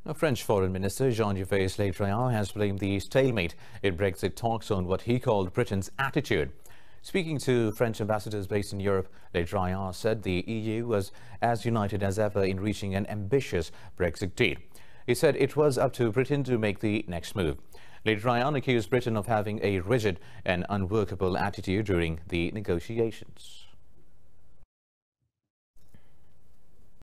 French Foreign Minister Jean-Yves Le Drian has blamed the stalemate in Brexit talks on what he called Britain's attitude. Speaking to French ambassadors based in Europe, Le Drian said the EU was as united as ever in reaching an ambitious Brexit deal. He said it was up to Britain to make the next move. Le Drian accused Britain of having a rigid and unworkable attitude during the negotiations.